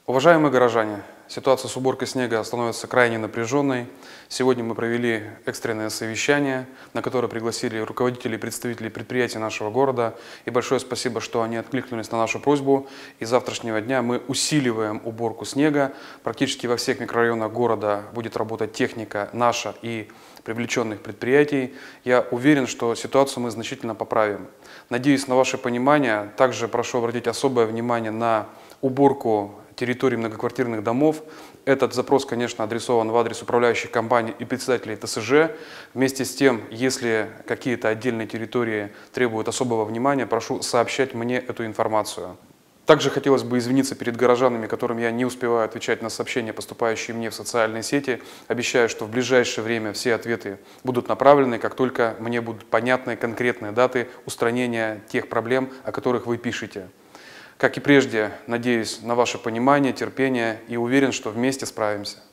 Уважаемые горожане, ситуация с уборкой снега становится крайне напряженной. Сегодня мы провели экстренное совещание, на которое пригласили руководителей и представителей предприятий нашего города. И большое спасибо, что они откликнулись на нашу просьбу. И с завтрашнего дня мы усиливаем уборку снега. Практически во всех микрорайонах города будет работать техника наша и привлеченных предприятий. Я уверен, что ситуацию мы значительно поправим. Надеюсь на ваше понимание. Также прошу обратить особое внимание на уборку территории многоквартирных домов. Этот запрос, конечно, адресован в адрес управляющих компаний и председателей ТСЖ. Вместе с тем, если какие-то отдельные территории требуют особого внимания, прошу сообщать мне эту информацию. Также хотелось бы извиниться перед горожанами, которым я не успеваю отвечать на сообщения, поступающие мне в социальные сети. Обещаю, что в ближайшее время все ответы будут направлены, как только мне будут понятны конкретные даты устранения тех проблем, о которых вы пишете. Как и прежде, надеюсь на ваше понимание, терпение и уверен, что вместе справимся.